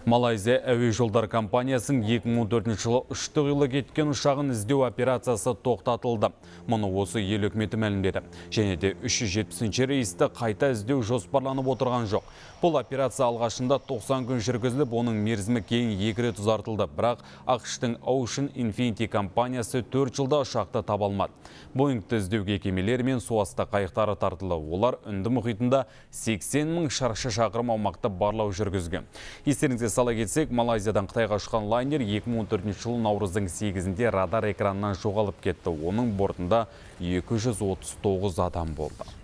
Малайзия әуе жолдар компаниясының 2014 жылы ұшты-қилы кеткен ұшағын іздеу операциясы тоқтатылды. Мұны осы ел үкіметі мәлімдеді. Және де 370 рейсті қайта іздеу жоспарланып отырған жоқ. Бұл операция алғашында 90 күн жүргізіліп, оның мерзімі кейін 2 рет ұзартылды. Бірақ ақш-тың Ocean Infinity компаниясы 4 жылда ұшақты таба алмады. Боингті іздеуге кемелер мен суасты қайықтары тартылды. Олар Үнді мұхитында 80 мың шаршы шақырым аумақты барлау жүргізген. Естеріңізге сала кетсек, Малайзиядан Қытайға ұшқан лайнер 2014 жылы наурыздың 8-інде радар экранынан жоғалып кетті. Оның бортында 239 адам болды.